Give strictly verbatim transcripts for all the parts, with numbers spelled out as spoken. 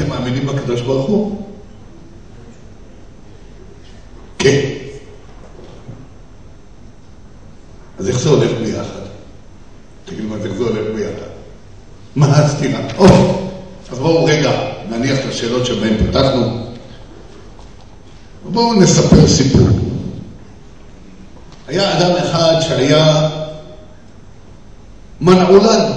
מאמינים בקדוש ברוך הוא? כן. אז איך זה הולך ביחד? תגידו מה, איך זה הולך ביחד? מה הסתירה? אוקיי, אז בואו רגע נניח את השאלות שבהן פתחנו. בואו נספר סיפור. היה אדם אחד שהיה מנעולן.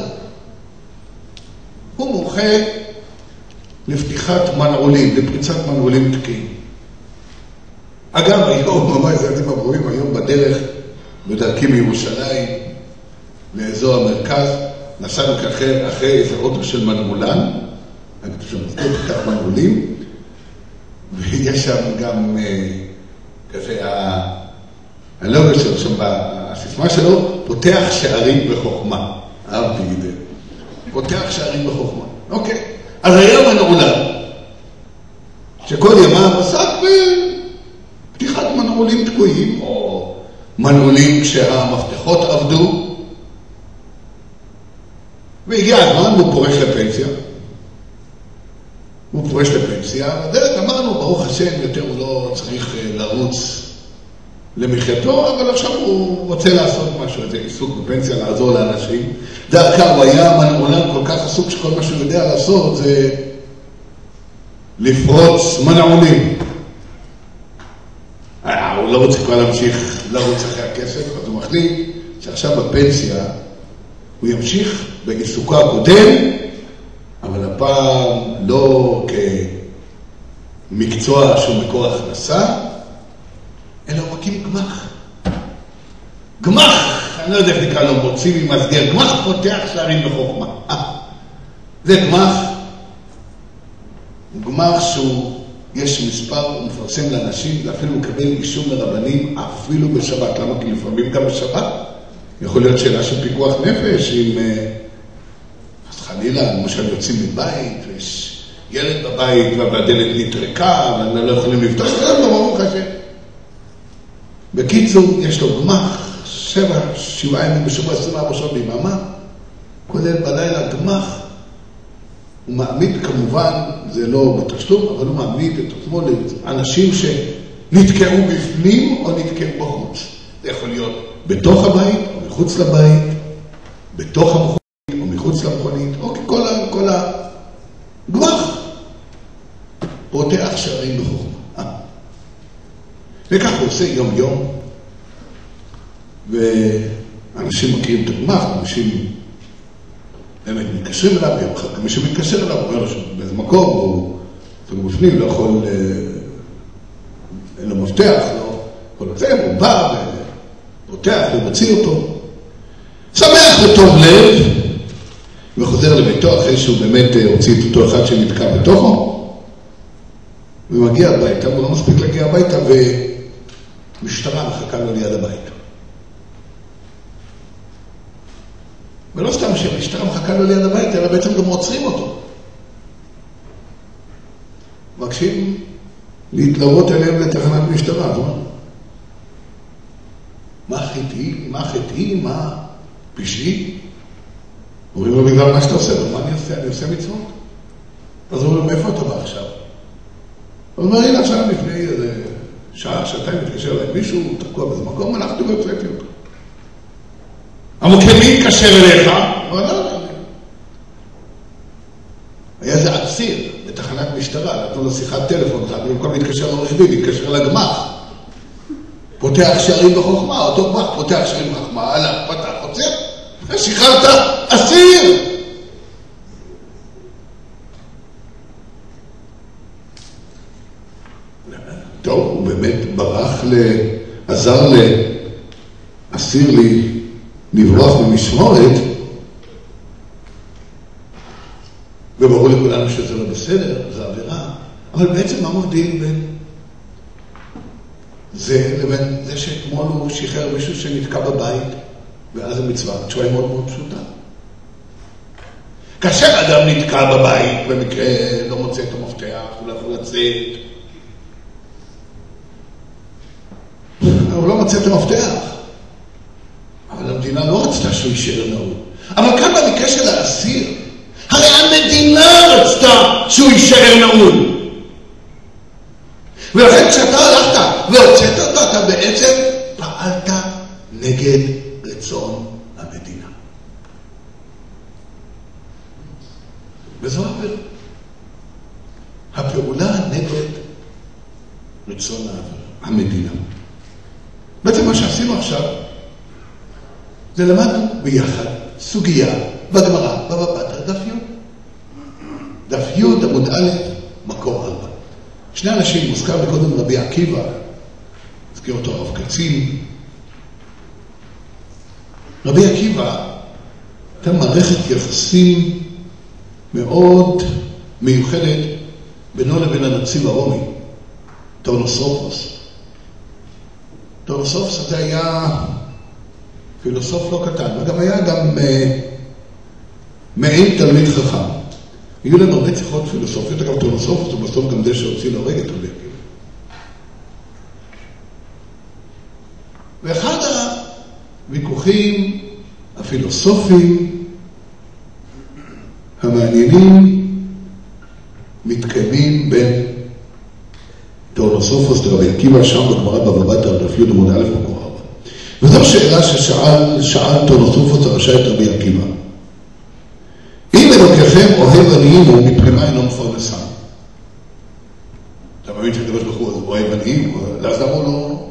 הוא מומחה לפתיחת מנעולים, לפריצת מנעולים תקיים. אגב, היום, ממש זה אתם הברואים, היום בדרך, בדרכי מירושלים, לאזור המרכז, נסענו אחרי, אחרי איזה אוטו של מנעולן, אני חושב שמסתכל פתח מנעולים, ויש שם גם אה, כזה, הלוגו שלו שם, הסיסמה שלו, פותח שערים בחוכמה. אהבתי את זה. פותח שערים בחוכמה. אוקיי. אז היה מנעולן, שכל ימה עסק בפתיחת מנעולים תקועים, או מנעולים כשהמפתחות עבדו, והגיע הזמן, הוא פורש לפנסיה. הוא פורש לפנסיה, בדרך אמרנו, ברוך השם, יותר הוא לא צריך לרוץ למחייתו, אבל עכשיו הוא רוצה לעשות משהו, איזה עיסוק בפנסיה, לעזור לאנשים. דרכה הוא היה מנעולן כל כך עסוק שכל מה שהוא יודע לעשות זה לפרוץ מנעולים. אה, הוא לא רוצה כבר להמשיך לרוץ אחרי הכסף, אז הוא מחליט שעכשיו בפנסיה הוא ימשיך בעיסוקו הקודם, אבל הפעם לא כמקצוע שהוא מקור הכנסה, אלא הוא מקים גמח. גמח, אני לא יודע איך נקרא לו, מוציא ממסגר, גמח פותח שערים בחוכמה. אה, זה גמח, הוא גמח שהוא, יש מספר, הוא מפרסם לאנשים, ואפילו מקבל אישור מרבנים, אפילו בשבת. למה? כי לפעמים גם בשבת. יכול להיות שאלה של פיקוח נפש, אם אז חלילה, למשל יוצאים מבית, ויש ילד בבית, והדלת נטרקה, ואנחנו לא יכולים לפתוח, זה לא ברור לך ש... בקיצור, יש לו גמח, שבע, שבעה ימים בשבוע, עשרים וארבע שעות ביממה, כולל בלילה גמח. הוא מעמיד כמובן, זה לא בתשלום, אבל הוא מעמיד את עצמו לאנשים שנתקעו בפנים או נתקעו בחוץ. זה יכול להיות בתוך הבית או מחוץ לבית, בתוך המכונית או מחוץ למכונית, או כל, כל הגמח פותח שערים בחוכמה. וכך הוא עושה יום יום, ואנשים מכירים את הגמח, אנשים באמת מתקשרים אליו, יום אחד מי שמתקשר אליו, הוא אומר לו שבאיזה מקום, הוא אפילו בפנים, לא יכול, אין לו מפתח, לא יכול לצאת, הוא בא ופותח, הוא מוציא אותו, שמח וטוב לב, וחוזר לביתו אחרי שהוא באמת הוציא את אותו אחד שנתקע בתוכו, ומגיע הביתה, הוא לא מספיק להגיע הביתה, ומשטרה מחכה לו ליד הבית. ולא סתם שהמשטרה מחכה לו ליד הבית, אלא בעצם גם עוצרים אותו. מבקשים להתלוות אליהם לתחנת משטרה, אז מה? מה חטאי? מה חטאי? מה פשעי? אומרים לו בגלל מה שאתה עושה, מה אני עושה? אני עושה מצוות. אז אומרים לו, מאיפה אתה בא עכשיו? הוא אומר, הנה עכשיו לפני איזה שעה, שעתיים מתקשר אליי, מישהו תקוע באיזה מקום, הלכתי והוצאתי אותו. המוקד מי התקשר אליך? הוא לא יודע. היה איזה עציר בתחנת משטרה, נתנו לו שיחת טלפון, במקום להתקשר לעורך דין, להתקשר לגמח. פותח שערים בחוכמה, אותו גמח פותח שערים בחוכמה, הלך, פתח, עוצר, שחררת עציר! טוב, הוא באמת ברח, עזר לאסיר לי לברוח במשמורת, וברור לכולנו שזה לא בסדר, זה עבירה, אבל בעצם מה מבדיל בין זה לבין זה שאתמול הוא שחרר מישהו שנתקע בבית, ואז המצווה, התשובה היא מאוד מאוד פשוטה. כאשר אדם נתקע בבית, במקרה לא מוצא את המפתח, הוא לא יכול לצאת, הוא לא מוצא את המפתח. אבל המדינה לא רצתה שהוא יישאר נעול. אבל כאן במקרה של האסיר, הרי המדינה רצתה שהוא יישאר נעול. ולכן כשאתה הלכת והוצאת אותו, אתה בעצם פעלת נגד רצון המדינה. וזו עבירה. הפעולה נגד רצון המדינה. בעצם מה שעשינו עכשיו, זה למדנו ביחד סוגיה בגמרא, בבא בתרא, דף י'. דף י' עמוד א', מקור ארבע. שני אנשים, מוזכר מקודם רבי עקיבא, מזכיר אותו הרב קצין. רבי עקיבא הייתה מערכת יחסים מאוד מיוחדת בינו לבין הנציב הרומי, טורנוסופוס. טורנוסופוס הזה היה פילוסוף לא קטן, וגם היה גם אה, מעין תלמיד חכם. היו לנו הרבה שיחות פילוסופיות, אגב טורנוסופוס הוא בסוף גם זה שהוציא להורג את רבי עקיבא. ואחד הוויכוחים הפילוסופיים המעניינים מתקיימים בין טורנוסופוס לרבי עקיבא, שם בגמרא בבא בתרא, דף י' עמוד א' מקור ארבע. וזו שאלה ששאל שאל טורנוסופוס הרשע את רבי עקיבא. אם אלוקיכם אוהב עניים הוא מבחינה אינו מפרנסם. אתה מבין שהקדוש ברוך הוא אוהב עניים? אז למה הוא לא...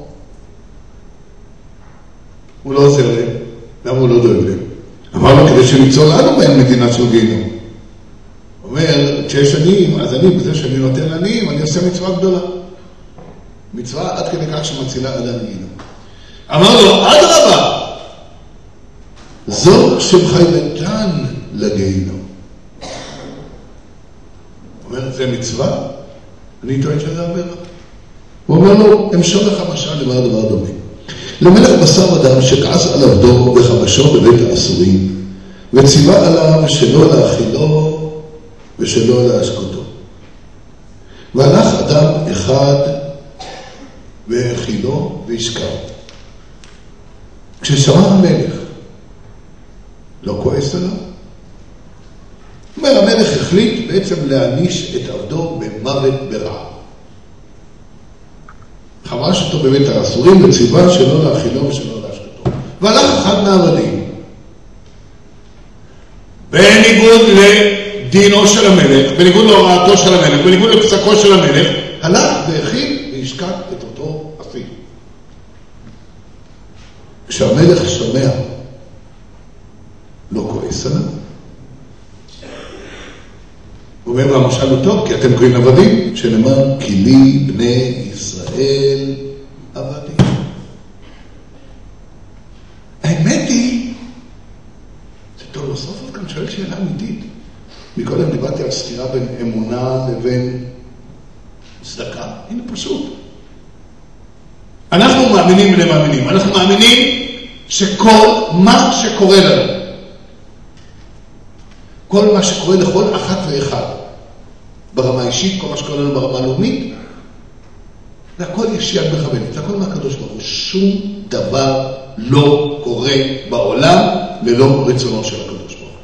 הוא לא עוזר להם? למה הוא לא דואג להם? אמר לו כדי שניצור לנו בהם מדינה של גיהנום. הוא אומר, כשיש עניים, אז אני, בזה שאני נותן לעניים, אני עושה מצווה גדולה. מצווה עד כדי כך שמצילה אדם גיהנום. אמר לו, אדרבה, זו שמחייבתן לגיהנום. הוא אומר, זה מצווה? אני טוען שזה עבירה. הוא אומר לו, אמשול לך משל למה דבר דומה. למלך בשר אדם שכעס על עבדו וחבשו בבית האסורים, וציווה עליו שלא להאכילו ושלא להשקותו. והלך אדם אחד והאכילו והשקעו. כששמע המלך, לא כועס עליו? אומר, המלך החליט בעצם להעניש את עבדו במוות ברע. חבש אותו בבית האסורים וציווה שלא להאכילו ושלא להשקותו. והלך אחד מהעבדים, בניגוד לדינו של המלך, בניגוד להוראתו של המלך, בניגוד לפסקו של המלך, הלך והאכיל והשקע את אותו אפיל. כשהמלך שומע, לא כועס עליו. הוא אומר, והמשל הוא טוב, כי אתם קוראים עבדים, שנאמר, כי לי בני ישראל עבדים. האמת היא, זה טורנוסופוס גם שואל שאלה אמיתית. מקודם דיברתי על סתירה בין אמונה לבין צדקה. הנה פשוט. אנחנו מאמינים ולמאמינים. אנחנו מאמינים שכל מה שקורה לנו, כל מה שקורה לכל אחת ואחד, ברמה אישית, כל מה שקורה לנו ברמה לאומית, זה הכל יש יד מכוונת, זה הכל מהקדוש ברוך הוא. שום דבר לא קורה בעולם ללא רצונו של הקדוש ברוך הוא.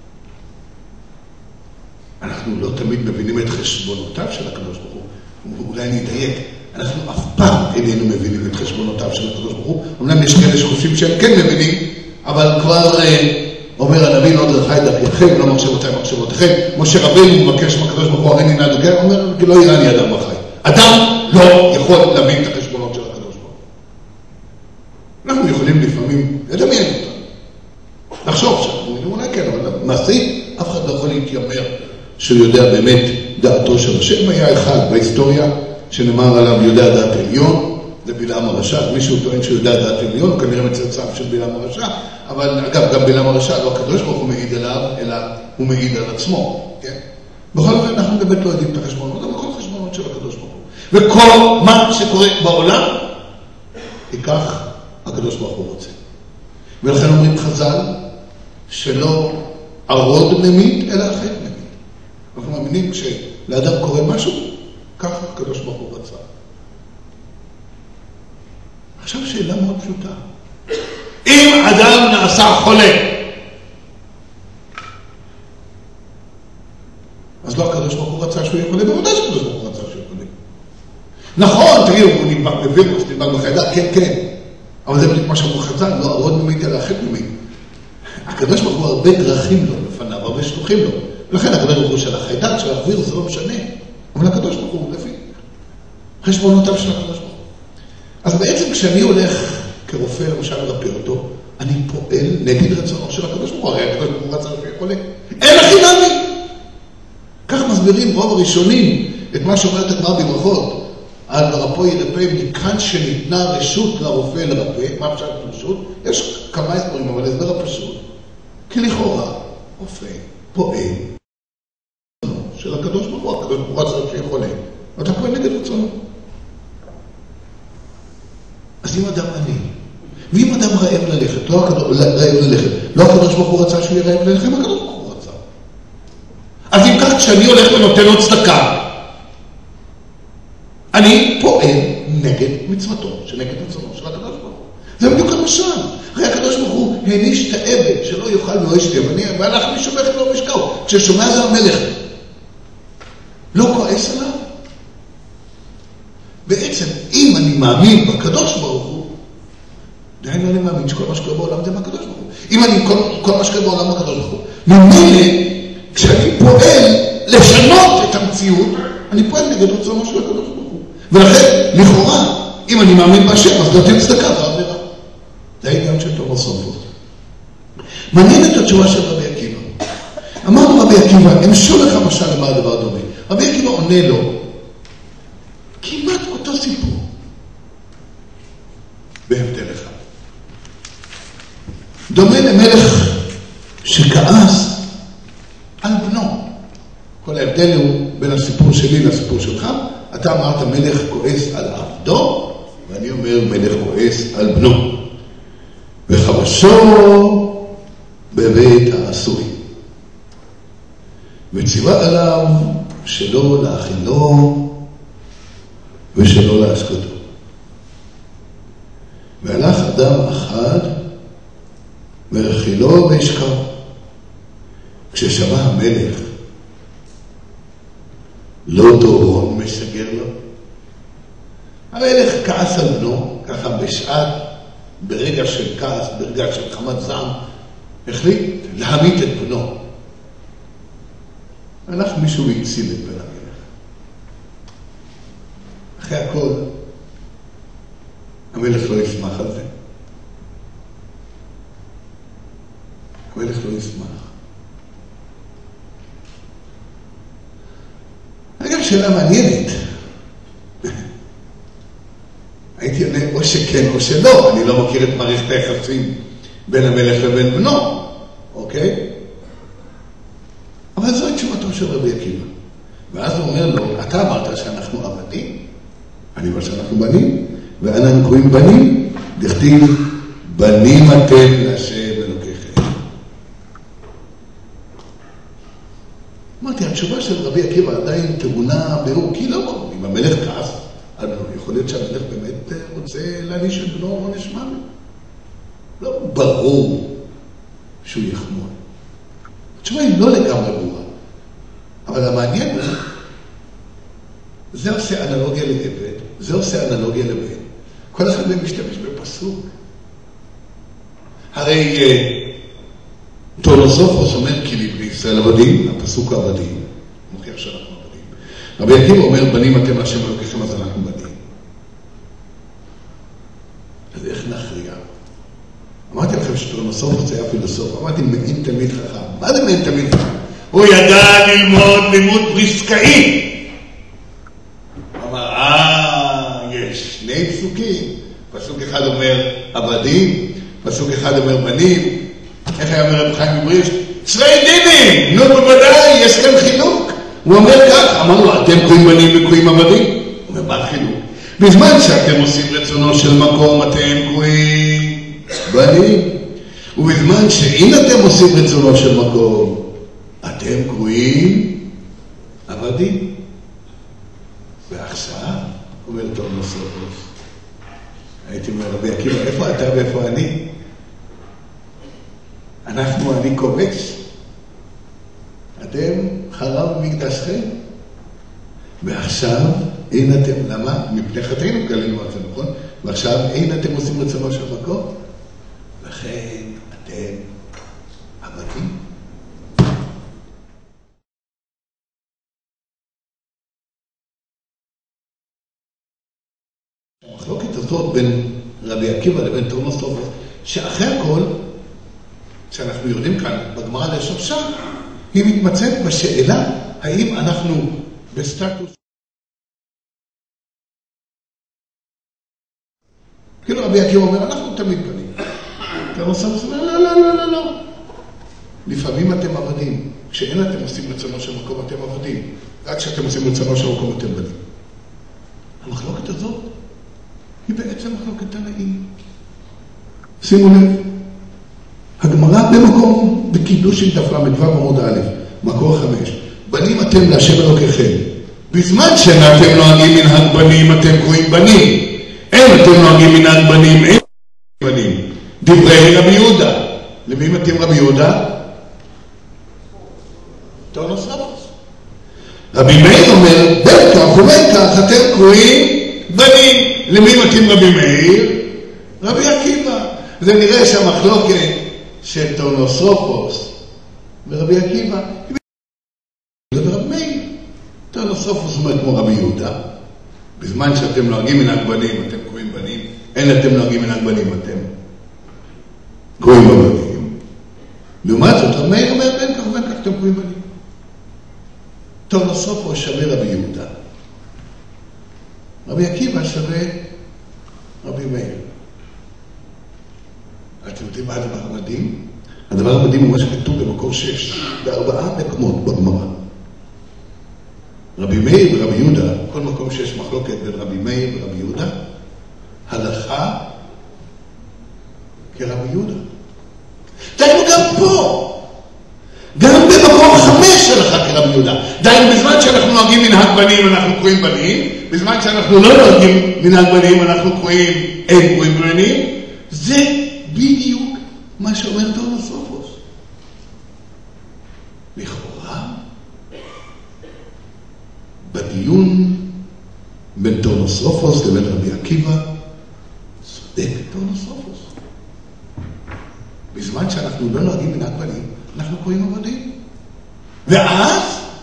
אנחנו לא תמיד מבינים את חשבונותיו של הקדוש ברוך הוא. אולי נדייק, אנחנו אף פעם איננו מבינים את חשבונותיו של הקדוש ברוך הוא. אומנם יש כאלה שחושבים שהם כן מבינים, אבל כבר אומר הנביא, לא דרכי דרכיכם, לא מחשבותיי מחשבותיכם. משה רבנו מבקש מהקדוש ברוך הוא, הריני נא דרכי, אומר, כי לא יראני אדם בחי. אדם לא יכול להבין את החשבונות של הקדוש ברוך הוא. אנחנו יכולים לפעמים לדמיין אותם, לחשוב שאנחנו אולי כן, אבל מעשית, אף אחד לא יכול להתיימר שהוא יודע באמת דעתו של השם. היה אחד בהיסטוריה שנאמר עליו יודע דעת עליון, זה בלעם הרשע. מישהו טוען שהוא יודע דעת עליון, הוא כנראה מצאצאיו של בלעם הרשע, אבל אגב, גם בלעם הרשע, לא הקדוש ברוך הוא מעיד עליו, אלא הוא מעיד על עצמו. כן? בכל זאת, אנחנו באמת לא יודעים את החשבונות, אבל כל חשבונות של הקדוש ברוך הוא. וכל מה שקורה בעולם, ייקח הקדוש ברוך הוא רוצה. ולכן אומרים חז"ל, שלא ערוד ממית, אלא אחת ממית. אנחנו מאמינים כשלאדם קורה משהו, ככה הקדוש ברוך הוא רצה. עכשיו שאלה מאוד פשוטה. אם אדם נעשה חולה, שהוא יכול, בוודאי שהקדוש ברוך הוא רצה שהוא יכול. נכון, תראו, הוא נדבק בווירוס, נדבק בחיידק, כן, כן. אבל זה בדיוק מה שאמרו חז"ל, לא ארוד ממית אלא החטא ממית. הקדוש ברוך הוא הרבה דרכים לו, לפניו, הרבה שלוחים לו. ולכן הקדוש ברוך הוא של החיידק, של הווירוס, זה לא משנה. אבל הקדוש ברוך הוא לפי חשבונותיו של הקדוש ברוך הוא. אז בעצם כשאני הולך כרופא, למשל, לרפא אותו, אני פועל נגד רצונו של הקדוש ברוך הוא. הרי הקדוש ברוך הוא רצה לפי החולה. אין הכי נמי! כך מסבירים רוב הראשונים את מה שאומרת הגמרא בברכות. על הרפא ירפא מכאן שניתנה רשות לרופא לרפא. מה אפשר רשות? יש כמה הסברים, אבל הסבר הפשוט. כי לכאורה, רופא פועל של הקדוש ברוך הוא. הקדוש ברוך הוא רצה לפי החולה. ואתה פועל נגד רצונו. אז אם אדם עני, ואם אדם רעב ללכת, לא הקדוש, רעב ללכת, לא הקדוש ברוך הוא רצה שהוא יהיה רעב ללכת, הקדוש ברוך הוא רצה. אז אם כך, כשאני הולך ונותן עוד צדקה, אני פועל נגד מצוותו, שנגד רצונו של הקדוש ברוך הוא. זה בדיוק המשל. הרי הקדוש ברוך הוא העניש את העבד שלא יאכל ולא ישתה, והלך משומך ולא משקעו. כששומע זה המלך, לא כועס עליו. בעצם, אם אני מאמין בקדוש ברוך הוא, דהיינו אני מאמין שכל מה שקורה בעולם זה מהקדוש ברוך הוא. אם אני כל, כל מה שקורה בעולם מהקדוש ברוך הוא, ממילא, כשאני פועל לשנות את המציאות, אני פועל נגד רצונו של הקדוש ברוך הוא. ולכן, לכאורה, אם אני מאמין בהשם, אז נותן צדקה ועבירה. זה העניין של תורה סופות. מעניין את התשובה של רבי עקיבא. אמרנו רבי עקיבא, אמשול לך משל למה הדבר דומה. רבי עקיבא עונה לו, כמעט אותו סיפור, בהבדל אחד. דומה למלך שכעס על בנו. כל ההבדל הוא בין הסיפור שלי לסיפור שלך. אתה אמרת מלך כועס על עבדו, ואני אומר מלך כועס על בנו. וחבשו בבית העשוי. וציווה עליו שלא להאכילו ושלא להשקותו. והלך אדם אחד והאכילו והשקהו. כששמע המלך לא דורון משגר לו. המלך כעס על בנו, ככה בשעת, ברגע של כעס, ברגע של חמת זעם, החליט להמית את בנו. הלך מישהו והציל את בן המלך. אחרי הכל, המלך לא ישמח על זה. המלך לא ישמח. אגב, שאלה מעניינת. הייתי עונה או שכן או שלא, אני לא מכיר את מערכת היחסים בין המלך לבין בנו, אוקיי? אבל זו תשובתו של רבי עקיבא. ואז הוא אומר לו, אתה אמרת שאנחנו עבדים, אני אומר שאנחנו בנים, ואנחנו קוראים בנים, דכתיב בנים אתם להשם אלוקיכם. אמרתי, התשובה של רבי עקיבא עדיין טעונה בירור, כי לא, אם המלך כעס, יכול להיות שהמלך באמת רוצה להעניש את בנו עונש מוות. לא ברור שהוא יחמוד. התשובה היא לא לגמרי ברורה. אבל המעניין הוא, זה עושה אנלוגיה לעבד, זה עושה אנלוגיה לבן. כל אחד מהם משתמש בפסוק. הרי תולוסופוס אומר כי לבני ישראל עבדים, הפסוק העבדים, מוכיח שאנחנו עבדים. רבי עקיבא אומר בנים אתם להשם אלוקיכם אז אנחנו בנים. אז איך נכריע? אמרתי לכם שתולוסופוס היה פילוסוף, אמרתי מעין תלמיד חכם. מה זה מעין תלמיד חכם? הוא ידע ללמוד לימוד פריסקאי. הוא אמר, אה, יש שני פסוקים. פסוק אחד אומר עבדים, פסוק אחד אומר בנים. איך היה אומר רב חיים מבריסק? צווי דינים! נו בוודאי, יש כאן חילוק. הוא אומר כך, אמרנו, אתם קוראים בנים וקוראים עבדים? הוא אומר, מה חילוק? בזמן שאתם עושים רצונו של מקום, אתם קוראים בנים. ובזמן שאם אתם עושים רצונו של מקום, אתם קרואים עבדים. ועכשיו, אומר טוב נוספוס, הייתי אומר רבי עקיבא, איפה אתה ואיפה אני? אנחנו אני כובש. אתם חרב מקדשכם. ועכשיו אין אתם, למה? מפני חטאינו גלינו על זה, נכון? ועכשיו אין אתם עושים רצונו של מקום? לכן אתם עבדים. המחלוקת הזאת בין רבי עקיבא לבין טורנוסופוס, שאחרי הכל, שאנחנו יודעים כאן בגמרא לשורשה, היא מתמצאת בשאלה האם אנחנו בסטטוס כאילו רבי עקיבא אומר, אנחנו תמיד בנים. טורנוסופוס אומר, לא, לא, לא, לא, לא. לפעמים אתם עבדים. כשאין אתם עושים רצונו של מקום, אתם עבדים. רק כשאתם עושים רצונו של מקום, אתם בנים. המחלוקת הזאת היא בעצם מחלוקת תנאים. שימו לב, הגמרא במקום בקידושין דף למ"ו עמוד א', מקור חמש. בנים אתם להשם אלוקיכם. בזמן שאתם נוהגים מנהג בנים, אתם קרואים בנים. אין אתם נוהגים מנהג בנים, אין בנים. דברי רבי יהודה. למי מתאים רבי יהודה? טורנוסופוס. רבי מאיר אומר, בין כך ובין כך אתם קרואים בנים. למי מתאים רבי מאיר? רבי עקיבא. זה נראה שהמחלוקת של טורנוסופוס ורבי עקיבא זה ברבי מאיר. טורנוסופוס אומר כמו רבי יהודה, בזמן שאתם נוהגים מנהג בנים אתם קרואים בנים, אין אתם נוהגים מנהג בנים אתם קרואים בבנים. לעומת זאת רבי מאיר אומר בין כך ובין כך אתם קרואים בנים. טורנוסופוס שווה רבי יהודה, רבי עקיבא שווה רבי מאיר. אתם יודעים מה הדבר המדהים? הדבר המדהים הוא מה שכתוב במקור שש, בארבעה מקומות בגמרא. רבי מאיר ורבי יהודה, כל מקום שיש מחלוקת בין רבי מאיר ורבי יהודה, הלכה כרבי יהודה. דיינו גם פה, גם במקור חמש הלכה כרבי יהודה. דיינו בזמן שאנחנו נוהגים מנהג בנים אנחנו קרואים בנים, בזמן שאנחנו לא נוהגים מנהג בנים אנחנו קרואים אין קרואים בנים. זה בדיוק מה שאומר טורנוסופוס. לכאורה, בדיון בין טורנוסופוס לבין רבי עקיבא, צודק טורנוסופוס. בזמן שאנחנו לא נוהגים מנהג בנים, אנחנו קוראים עבדים. ואז,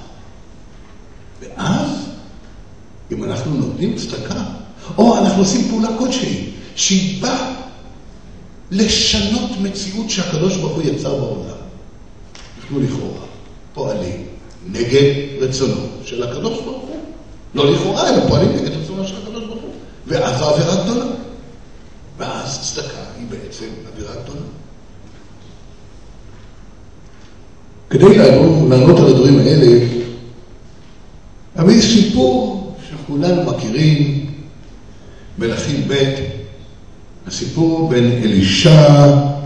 ואז, אם אנחנו נותנים צדקה, או אנחנו עושים פעולה כלשהי, שהיא באה לשנות מציאות שהקדוש ברוך הוא יצר בעולם. אנחנו לכאורה פועלים נגד רצונו של הקדוש ברוך הוא. לא לכאורה, אלא פועלים נגד רצונו של הקדוש ברוך הוא. ואז זו עבירה גדולה. ואז צדקה היא בעצם עבירה גדולה. כדי לענות על הדברים האלה, אבל סיפור שכולנו מכירים, מלכים ב', הסיפור בין אלישע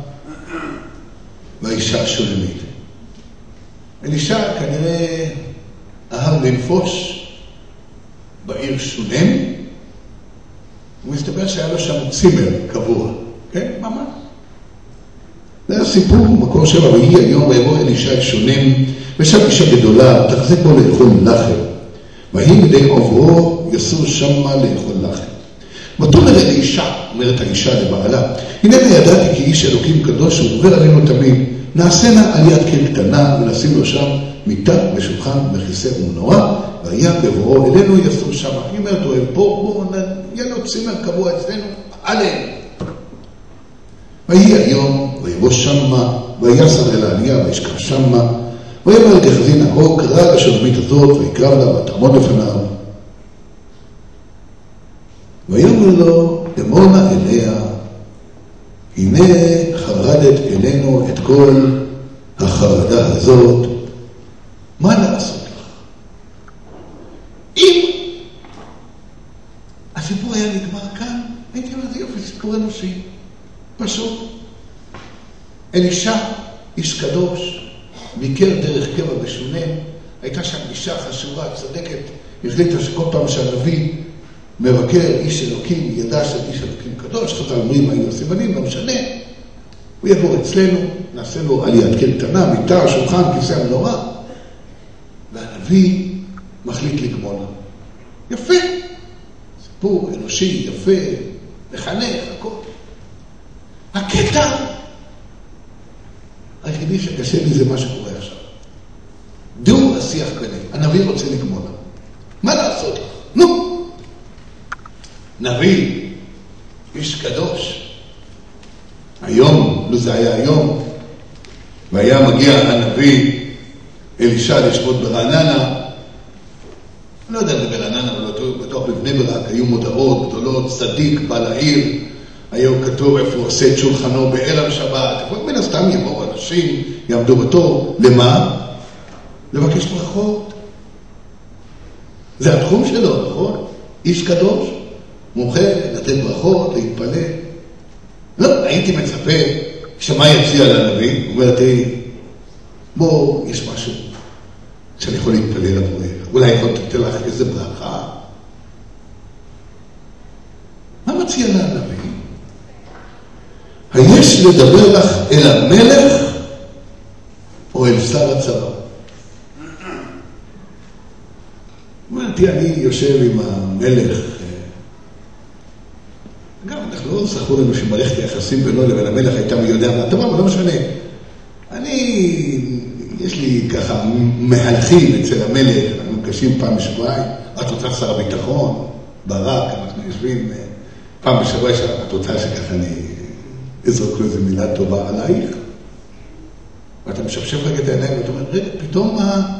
והאישה השונמית. אלישע כנראה אהב לנפוש בעיר שונם, ומסתבר שהיה לו שם צימר קבוע, כן? ממש. זה הסיפור, מקור שבע, ויהי היום ויבוא אלישע אל שונם, ושם אישה גדולה, תחזק בו לאכול לחם. ויהי מדי עוברו יסור שמה לאכול לחם. ותאמר אלישע, אומרת האישה לבעלה, הנה ידעתי כי איש אלוקים קדוש הוא עובר עלינו תמיד, נעשנה על יד כל קטנה ונשים לו שם מיטה ושולחן וכיסא ומנורה, והיה בבואו אלינו יסור שמה. היא אומרת, הוא אל פה, בואו, יהיה לו צימר קבוע אצלנו, עלינו. ויהי היום, ויבוא שמה, ויסר אל העלייה, וישכב שמה, ויאמר גחזי נאור, קרא לשונמית הזאת, ויקרב לה, ותעמוד לפניו. ויאמר לו, אמור נא אליה, הנה חרדת אלינו את כל החרדה הזאת, מה לעשות לך? אם הסיפור היה נגמר כאן, הייתי אומר, זה יופי, סיפור אנושי. פשוט. אלישע, איש קדוש, ביקר דרך קבע בשונם, הייתה שם אישה חשובה, צדקת, החליטה שכל פעם שהנביא מבקר איש אלוקים, ידע של איש אלוקים קדוש, חז"ל אומרים, היינו סימנים, לא משנה, הוא יגור אצלנו, נעשה לו עליית כל קטנה, מיטה, שולחן, כיסא המנורה, והנביא מחליט לגמול. יפה. סיפור אנושי, יפה, מחנך, הכל. הקטע היחידי שקשה לי זה מה שקורה עכשיו. דו השיח כנראה. הנביא רוצה לגמול. מה לעשות לך? נו! נביא, איש קדוש. היום, לא זה היה היום, והיה מגיע הנביא אלישע לשבות ברעננה. אני לא יודע אם זה ברעננה, אבל בתוך בבני ברק היו מודעות גדולות, צדיק, בעל העיר, היה כתוב איפה הוא עושה את שולחנו בערב שבת. מן הסתם יבואו אנשים, יעמדו בתור. למה? לבקש ברכות. זה התחום שלו, נכון? איש קדוש, מומחה, לתת ברכות, להתפלל. לא, הייתי מצפה שמה יציע לנביא, הוא אומר, תראי, בוא, יש משהו שאני יכול להתפלל עבורך. אולי יכול לתת לך איזה ברכה. מה מציע לנביא? היש לדבר לך אל המלך או אל שר הצבא? אמרתי, אני יושב עם המלך, גם אנחנו לא זכו לנו שמערכת היחסים בינו לבין המלך הייתה מי יודע מה, טוב, אבל לא משנה. אני, יש לי ככה מהלכים אצל המלך, אנחנו קשים פעם בשבועיים, את רוצה שר הביטחון, ברק, אנחנו יושבים פעם בשבוע, את רוצה שככה אני אזרוק לו איזו מילה טובה עלייך, ואתה משפשף רגע את העיניים ואתה אומר, רגע, פתאום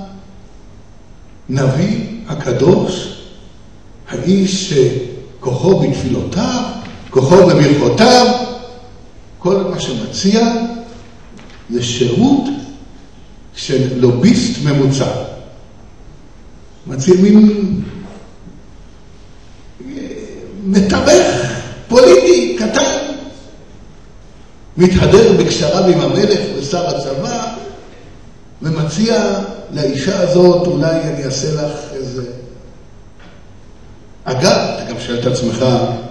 הנביא הקדוש, האיש כוחו בתפילותיו, כוחו בברכותיו, כל מה שמציע זה שירות של לוביסט ממוצע. מציע מין מתווך פוליטי קטן, מתהדר בקשריו עם המלך ושר הצבא, ומציע לאישה הזאת, אולי אני אעשה לך איזה... אגב, אתה גם שואל את עצמך,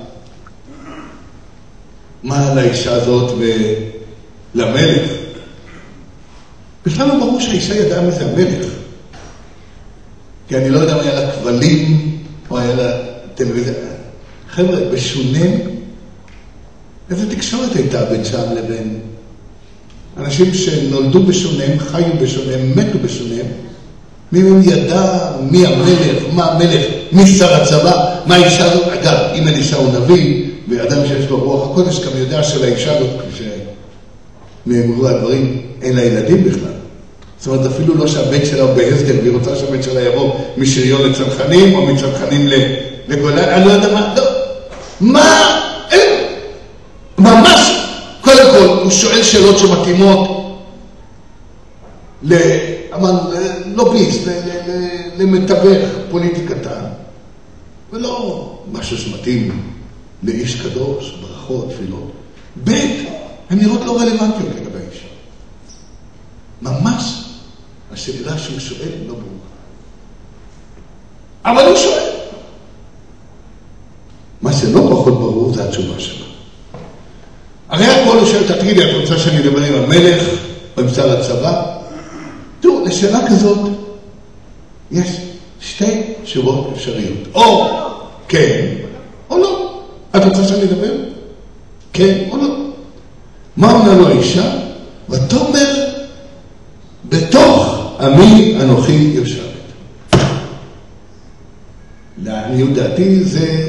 מה לאישה הזאת ולמלך? בכלל לא ברור שהאישה ידעה מזה המלך. כי אני לא יודע אם היה לה כבלים, או היה לה טלוויזיה. חבר'ה, בשונם, איזה תקשורת הייתה בין שם לבין... אנשים שנולדו בשונם, חיו בשונם, מתו בשונם, מי מהם ידע מי המלך, מה המלך, מי שר הצבא, מה האישה הזאת. אגב, אם אלישע הוא נביא, ואדם שיש לו רוח הקודש גם יודע שלאישה הזאת, כשנאמרו הדברים, אין לה ילדים בכלל. זאת אומרת, אפילו לא שהבן שלה הוא בהסגר, והיא רוצה שהבן שלה יבוא משריון לצנחנים, או מצנחנים לגולן, אני לא יודע מה, לא. מה? אין. ממש, קודם כל, הוא שואל שאלות שמתאימות ללוביסט, למתווך פוליטיקתן, ולא משהו שמתאים לאיש קדוש, ברכות, תפילות. בית, הן נראות לא רלוונטיות לגבי האישה. ממש, השאלה שהוא שואל לא ברורה. אבל הוא שואל. מה שלא פחות ברור זה התשובה שלו. הרי הכל הוא שואל, תגידי, את רוצה שאני אדבר עם המלך או עם שר הצבא? תראו, לשאלה כזאת יש שתי תשובות אפשריות. או כן או לא. את רוצה שאני אדבר? כן או לא. מה עונה לו האישה? ותאמר, בתוך עמי אנוכי יושבת. לעניות דעתי זה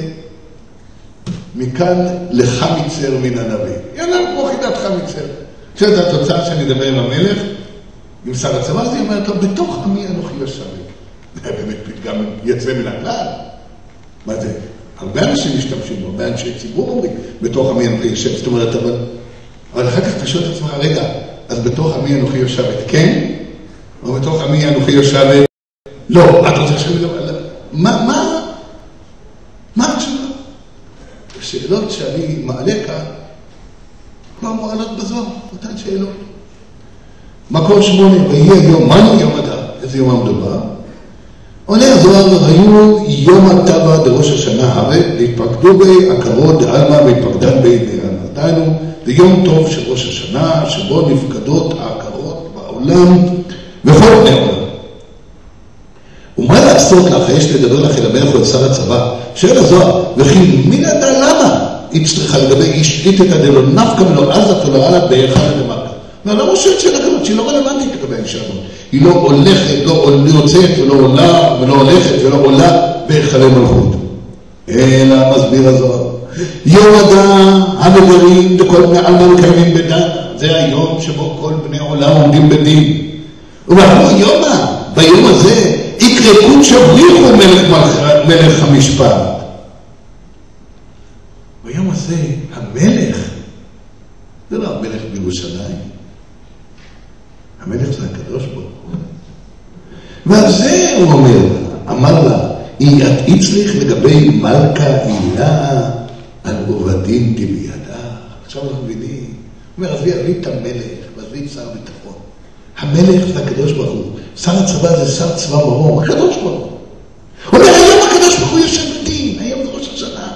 מכאן לחמיצר מן הנביא. יאללה, כמו חידת חמיצר. כשאת התוצאה שאני אדבר עם המלך, עם שר הצבא, זה אומר, טוב, בתוך עמי אנוכי יושבת. זה באמת פתגם יצא מן הכלל. מה זה? הרבה אנשים משתמשים בו, הרבה אנשי ציבור אומרים, בתוך עמי אנוכי יושבת. זאת אומרת, אבל, אבל אחר כך אתה שואל את עצמך, רגע, אז בתוך עמי אנוכי יושבת, כן? או בתוך עמי אנוכי יושבת, לא, את רוצה שאני אדבר? מה, מה? מה התשובה? השאלות שאני מעלה כאן, כבר מועלות בזוהר, אותן שאלות. מקור שמונה, ויהיה יום, מה יום אדם? איזה יום המדובר? עונה הזוהר, היו יום הטבע דראש השנה הרי, להתפקדו בי עקרות דעלמא והתפקדן בי דעלמתנו, זה יום טוב של ראש השנה, שבו נפקדות העקרות בעולם וכל בני העולם. ומה לעשות לך, יש לדבר לך אל המלך או אל שר הצבא, שאל הזוהר, וכי מי נדע למה? היא צריכה לגבי איש איתת הדלו נפקא מלא עזה תולעלה באחד למכה. ואני לא חושבת שאלה כזאת, שהיא לא רלוונטית לגבי האישה הזאת. היא לא הולכת, לא יוצאת ולא עולה, ולא הולכת ולא עולה בהיכלי מלכות. אלא מסביר הזוהר. יום הדע הנדרים וכל בני עלמא מקיימים בדן. זה היום שבו כל בני עולם עומדים בדין. ואמרו יומא, ביום הזה יקרקות שבריחו מלך, מלך המשפט. ביום הזה המלך, זה לא המלך בירושלים, המלך זה הקדוש ברוך הוא. ועל זה הוא אומר, אמר לה, היא הצליח לגבי מלכה הילה על עובדים תביעדה. עכשיו אנחנו מבינים, הוא אומר, עזבי, עזבי את המלך, ועזבי את שר הביטחון. המלך זה הקדוש ברוך הוא, שר הצבא זה שר צבא מרום, הקדוש ברוך הוא. הוא אומר, היום הקדוש ברוך הוא יושב בדין, היום זה ראש השנה.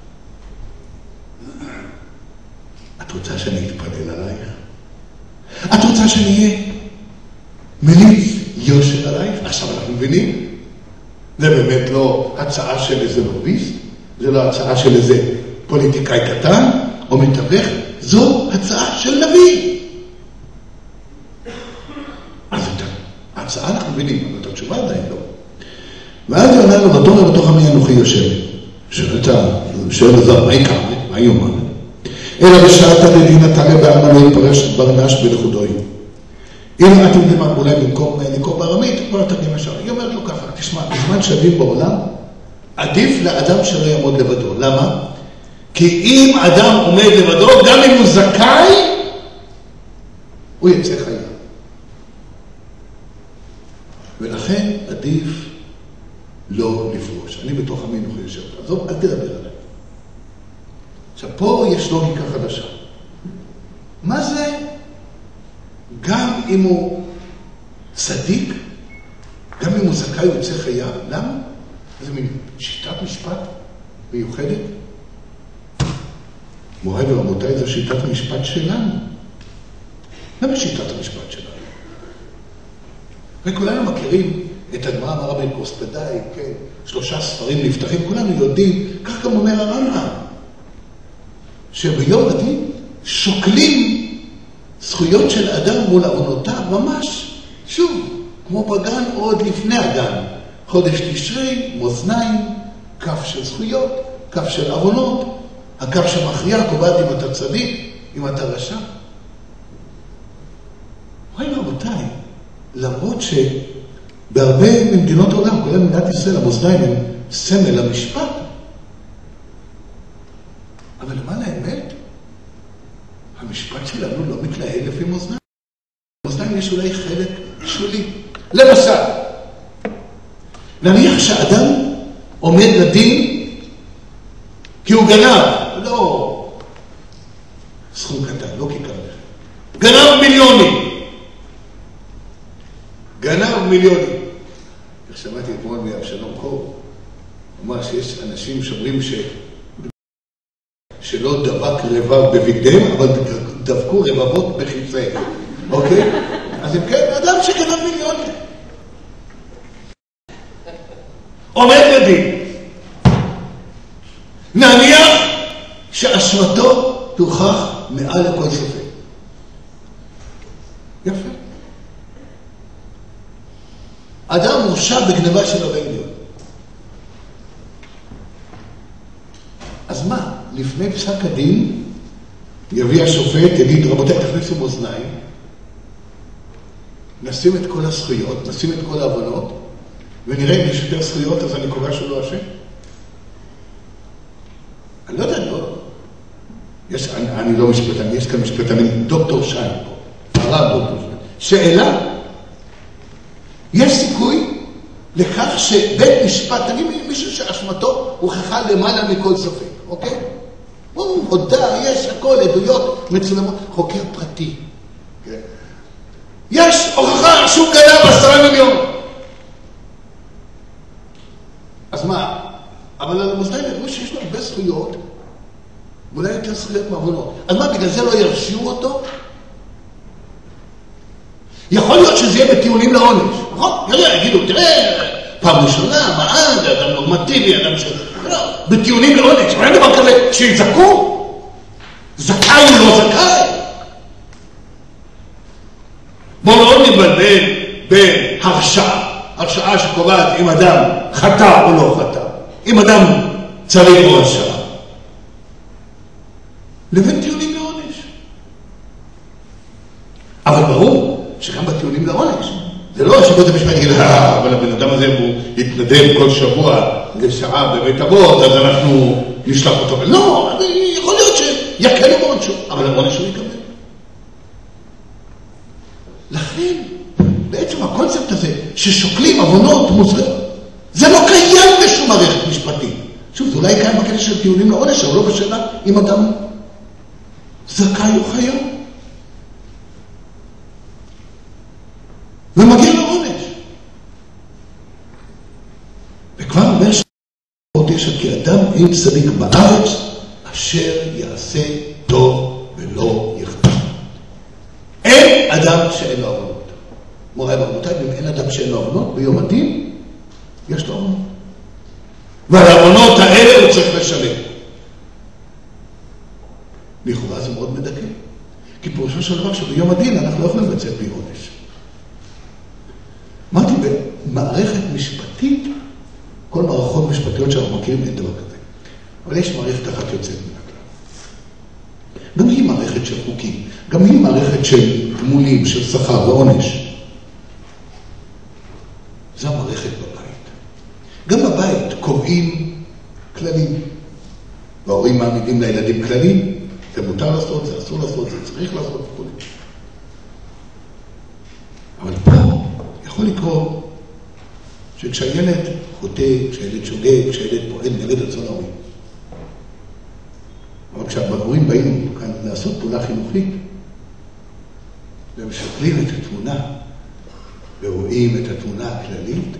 את רוצה שאני אתפלל עלייך? את רוצה שאני אהיה מליץ יושר עלייך? עכשיו אנחנו מבינים, זה באמת לא הצעה של איזה לוביסט, זה לא הצעה של איזה פוליטיקאי קטן או מתווך, זו הצעה של נביא. אז את ההצעה אנחנו מבינים, אבל את התשובה עדיין לא. ואז היא עונה לו, ותאמר בתוך עמי אנוכי יושב. שואל הזוהר, מה יקרה? מה היא אומרת? אלא בשעת הדין התעלה בעלמא לא יפרש ברנש בלכודוי. אם אתם יודעים מה, אולי במקום לקרוא בארמית, כבר תרגיל משהו. היא אומרת לו ככה, תשמע, בזמן שווים בעולם, עדיף לאדם שלא יעמוד לבדו. למה? כי אם אדם עומד לבדו, גם אם הוא זכאי, הוא יצא חייב. ולכן עדיף לא לפרוש. אני בתוך עמי אנוכי יושב. עזוב, אל תדבר עליי. עכשיו, פה יש לוגיקה חדשה. מה זה? גם אם הוא צדיק, גם אם הוא זכאי, הוא יוצא חייב. למה? זה מין שיטת משפט מיוחדת. מורי ורבותיי, זו שיטת המשפט שלנו. למה שיטת המשפט שלנו? וכולנו מכירים את הגמרא אמרה בן קוספדאי, כן, שלושה ספרים נפתחים, כולנו יודעים, כך גם אומר הרמב"ם, שביום הדין שוקלים זכויות של אדם מול עוונותיו, ממש, שוב, כמו בגן עוד לפני הגן, חודש תשרי, מאזניים, כף של זכויות, כף של עוונות, הכף שמכריע קובעת אם אתה צדיק, אם אתה רשע. רואים רבותיי, למרות שבהרבה ממדינות העולם, כולל מדינת ישראל, המאזניים הם סמל המשפט, אבל למען האמת, המשפט שלנו לא מתנהל לפי מאזניים. במאזניים יש אולי חלק שולי. למשל, נניח שאדם עומד לדין כי הוא גנב, לא סכום קטן, לא כיכר לך. גנב מיליונים. גנב מיליונים. איך שמעתי אתמול מאבשלום קור, אמר שיש אנשים שאומרים ש... שלא דבק רבב בבגדיהם, אבל דבקו רבבות בחיציהם. אוקיי? אז אם כן, אדם שגנב מיליונים. עומד לדין. נניח שאשמתו תוכח מעל לכל ספק. יפה. אדם מורשע בגנבה של הרבה מיליון. אז מה? לפני פסק הדין יביא השופט, יגיד, רבותיי, תכניסו מאזניים, נשים את כל הזכויות, נשים את כל העוונות, ונראה אם יש יותר זכויות, אז אני קובע שהוא לא אשם. אני לא יודע, לא. יש, אני, אני לא משפטן, יש כאן משפטנים, דוקטור שיין פה, הרב דוקטור שיין. שאלה, יש סיכוי לכך שבית משפט, תגיד מישהו שאשמתו הוכחה למעלה מכל ספק, אוקיי? הוא הודע, יש הכל, עדויות מצולמות, חוקר פרטי. כן? יש הוכחה שהוא גנב עשרה מיליון. אז מה? אבל על המאזניים ידעו שיש לו הרבה זכויות, ואולי יותר זכויות מעוונות. אז מה, בגלל זה לא ירשיעו אותו? יכול להיות שזה יהיה בטיעונים לעונש, נכון? יראה, יגידו, תראה, פעם ראשונה, מעד, אדם נורמטיבי, אדם ש... לא, בטיעונים לעונש, אבל אין דבר כזה שיזכו. זכאי הוא לא זכאי. בואו לא נבלבל בין הרשעה, הרשעה שקובעת אם אדם חטא או לא חטא, אם אדם צריך או הרשעה, לבין טיעונים לעונש. אבל ברור שגם בטיעונים לעונש, זה לא שבית המשפט יגיד, אה, אבל הבן אדם הזה הוא יתנדב כל שבוע לשעה בבית אבות, אז אנחנו נשלח אותו. לא, יכול להיות שיקלו בעונשו, אבל העונש הוא יקבל. לכן, בעצם הקונספט הזה ששוקלים עוונות מוזרות, זה לא קיים בשום מערכת משפטית. שוב, זה אולי קיים בקטע של טיעונים לעונש, אבל לא בשאלה אם אדם זכאי או חייב. ומגיע לעונש. וכבר אומר שעוד יש כי אדם אין צדיק בארץ, אשר יעשה טוב ולא יחטא. אין אדם שאין לו עוונות. מוריי ורבותיי, אם אין אדם שאין לו עוונות, ביום הדין יש לו עוונות. ועל העוונות האלה הוא צריך לשלם. לכאורה זה מאוד מדכא. כי פירושו של דבר שביום הדין אנחנו לא יכולים לצאת בלי עונש. אמרתי, במערכת משפטית, כל מערכות משפטיות שאנחנו מכירים אין דבר כזה. אבל יש מערכת אחת יוצאת מן הכלל. גם היא מערכת של חוקים, גם היא מערכת של תמולים, של שכר ועונש. זו המערכת בבית. גם בבית קובעים כללים. וההורים מעמידים לילדים כללים, זה מותר לעשות, זה אסור לעשות, זה צריך לעשות וכו'. אבל פה יכול לקרוא שכשהילד חוטא, כשהילד שוגג, כשהילד פועל נגד רצון ההורים. אבל כשההורים באים כאן לעשות פעולה חינוכית, והם שוקלים את התמונה, ורואים את התמונה הכללית,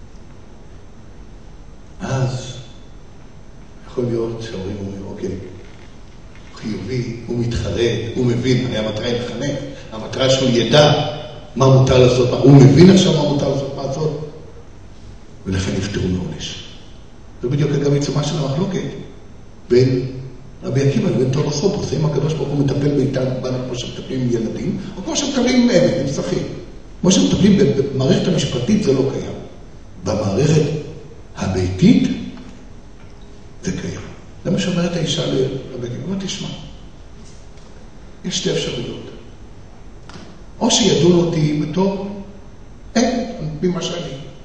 אז יכול להיות שההורים אומרים, אוקיי, חיובי, הוא מתחרט, הוא מבין, הרי המטרה היא לחנך, המטרה שהוא ידע מה מותר לעשות, הוא מבין עכשיו מה מותר לעשות, מה לעשות, ולכן יפטרו מעונש. זה בדיוק גם עיצומה של המחלוקת בין רבי עקיבא לבין תור הסופוס, האם הקדוש ברוך הוא מטפל בנו כמו שמטפלים עם ילדים, או כמו שמטפלים עם עבד, עם שכיר. כמו שמטפלים במערכת המשפטית זה לא קיים. במערכת הביתית זה קיים. זה מה שאומרת האישה לרבי עקיבא, אבל תשמע, יש שתי אפשרויות. או שידון אותי בתור עבד, ממה שאני.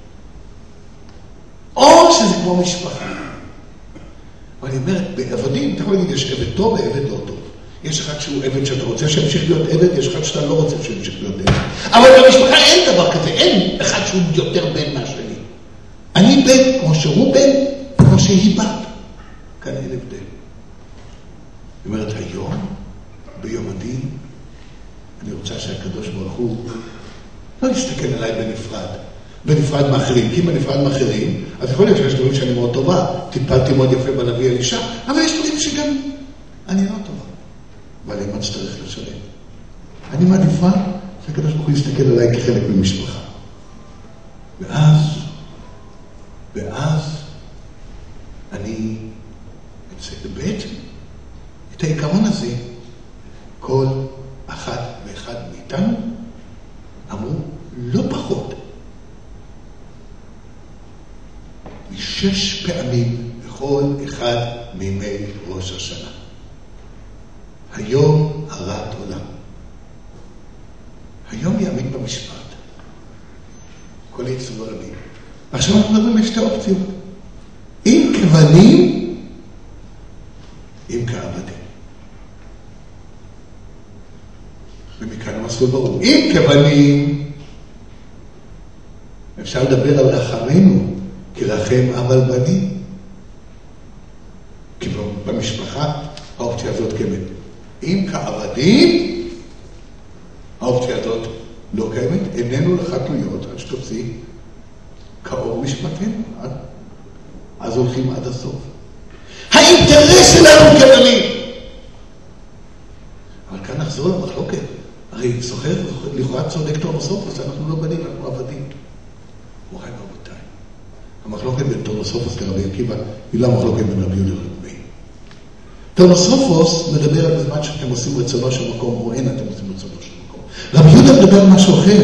או שזה כמו משפחה. אבל אני אומרת, בעבדים, אתה יכול להגיד, יש עבד טוב ועבד לא טוב. יש אחד שהוא עבד שאתה רוצה שימשיך להיות עבד, יש אחד שאתה לא רוצה שימשיך להיות עבד. אבל במשפחה אין דבר כזה, אין אחד שהוא יותר בן מהשני. אני בן כמו שהוא בן, כמו שהיא בת. כאן אין הבדל. זאת אומרת, היום, ביום הדין, אני רוצה שהקדוש ברוך הוא לא יסתכל עליי בנפרד. בנפרד מאחרים, כי אם בנפרד מאחרים, אז יכול להיות שיש דברים שאני מאוד טובה, טיפלתי מאוד יפה בנביא אלישע, אבל יש דברים שגם אני לא טובה. אבל אם את צריך לשלם. אני מעדיפה שהקדוש ברוך הוא יסתכל עליי כחלק ממשפחה. ואז, ואז, אני אצא בעצם את העיקרון הזה, כל אחת ואחד מאיתנו אמרו לא פחות משש פעמים בכל אחד מימי ראש השנה. היום הרת עולם. היום יעמיד במשפט. כל יצור הרבים. עכשיו אנחנו מדברים על שתי אופציות. אם כבנים, אם כעבדים. ומכאן המסלול ברור. אם כבנים, אפשר לדבר על רחמנו, כי רחם אב על בנים. כי במשפחה האופציה הזאת קיימת. אם כעבדים, האופציה הזאת לא קיימת. איננו לך תלויות עד שתוציא כאור משפטנו. אז הולכים עד הסוף. האינטרס שלנו כבנים. אבל כאן נחזור למחלוקת. הרי זוכר, לכאורה צודק תור הסופוס, אנחנו לא בנים, אנחנו עבדים. מוריי ורבותיי, המחלוקת בין תורנוסופוס לרבי עקיבא היא לא המחלוקת בין רבי יהודה לרבי מאיר. תורנוסופוס מדבר על בזמן שאתם עושים רצונו של מקום, או אין אתם עושים רצונו של מקום. רבי יהודה מדבר על משהו אחר.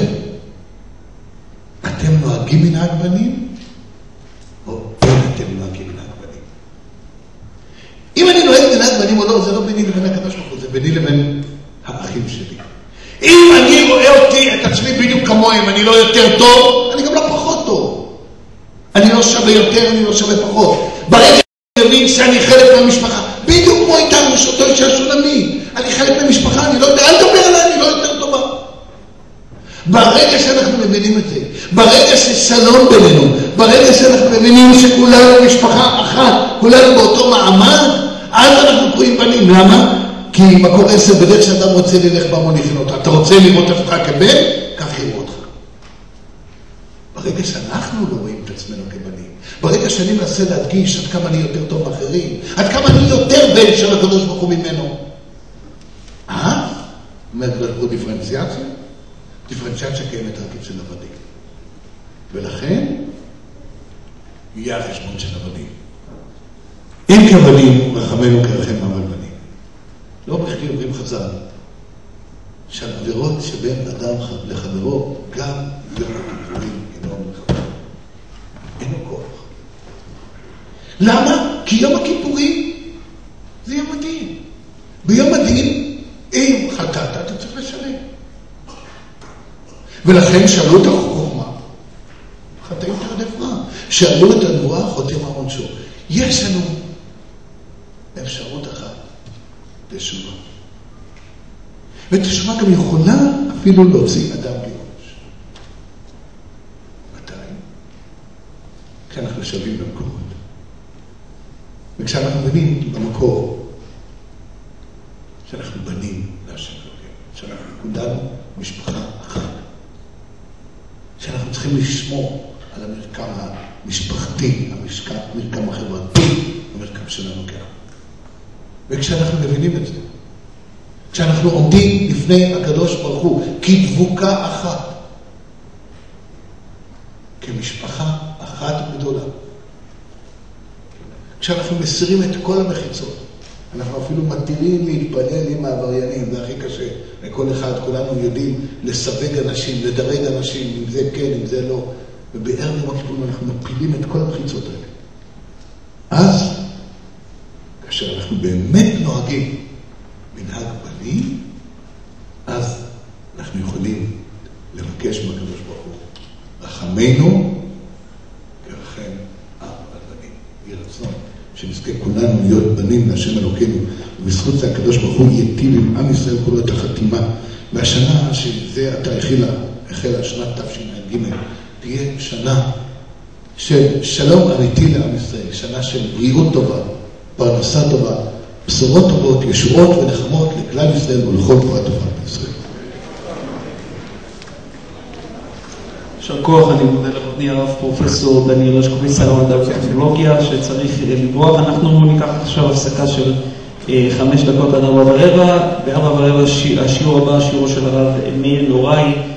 אתם נוהגים מנהג בנים, או אין אתם נוהגים מנהג בנים. אם אני נוהג מנהג בנים או לא, זה לא ביני לבין הקדוש ברוך הוא, זה ביני לבין האחים שלי. אם אני רואה אותי, את עצמי בדיוק כמוהם, אני לא יותר טוב, אני גם לא פחות טוב. אני לא שווה יותר, אני לא שווה פחות. ברגע שאני מבין שאני חלק מהמשפחה, בדיוק כמו איתנו, שאותו אישה שולמי, אני חלק מהמשפחה, אני לא יודע, אל תדבר עליי, אני לא יותר טובה. ברגע שאנחנו מבינים את זה, ברגע ששלום בינינו, ברגע שאנחנו מבינים שכולנו משפחה אחת, כולנו באותו מעמד, אז אנחנו קרואים בנים. למה? כי מקור עשר, בדרך שאדם רוצה ללך בהמון לכן אותה. אתה רוצה לראות עצמך כבן? כך יראו אותך. ברגע שאנחנו לא רואים את עצמנו כבנים, ברגע שאני מנסה להדגיש עד כמה אני יותר טוב מאחרים, עד כמה אני יותר בן של הקדוש ברוך הוא ממנו. אה? אומרת לו דיפרנציאציה? דיפרנציאציה קיימת רק אצל עבדים. ולכן, יהיה החשבון של עבדים. אם כעבדים, רחמנו כרחם אבל בנים. לא בכדי אומרים חז"ל, שעל עבירות שבין אדם לחברו, גם יום הכיפורים אינו מלחמה. אינו כוח. למה? כי יום הכיפורים זה יום הדין. ביום הדין, אם חטאת, אתה צריך לשלם. ולכן שאלו את החוכמה, חטאים תרדף רע. שאלו את הנבואה, חוטאים עונשו. יש לנו אפשרות אחת. תשובה. ותשובה גם יכולה אפילו להוציא אדם בלי עונש. מתי? כשאנחנו שווים במקורות. וכשאנחנו מבינים במקור שאנחנו בנים להשם אלוקינו, שאנחנו כולנו משפחה אחת, שאנחנו צריכים לשמור על המרקם המשפחתי, המרקם החברתי, המרקם שלנו כאן. וכשאנחנו מבינים את זה, כשאנחנו עומדים לפני הקדוש ברוך הוא כדבוקה אחת, כמשפחה אחת גדולה, כשאנחנו מסירים את כל המחיצות, אנחנו אפילו מתירים להתפלל עם העבריינים, זה הכי קשה, לכל אחד, כולנו יודעים לסווג אנשים, לדרג אנשים, אם זה כן, אם זה לא, ובערב יום הכיפורים אנחנו מפילים את כל המחיצות האלה. אז כאשר אנחנו באמת נוהגים מנהג בנים, אז אנחנו יכולים לבקש מהקדוש ברוך הוא, רחמנו כרחם אב על בנים. יהי רצון שנזכה כולנו להיות בנים להשם אלוקינו, ובזכות זה הקדוש ברוך הוא ייטיב עם עם ישראל כולו את החתימה. והשנה שזה עתה החלה, החלה שנת תשע"ג, תהיה שנה של שלום אמיתי לעם ישראל, שנה של בריאות טובה, פרנסה טובה, בשורות טובות, ישועות ונחמות לכלל ישראל ולכל תורה טובה בישראל. יישר כוח, אני מודה לרבני הרב פרופסור דניאל הרשקוביץ, שר המדע והטכנולוגיה, שצריך לברוח. אנחנו ניקח עכשיו הפסקה של חמש דקות עד ארבע ורבע. בארבע ורבע השיעור הבא, שיעורו של הרב מאיר נוראי,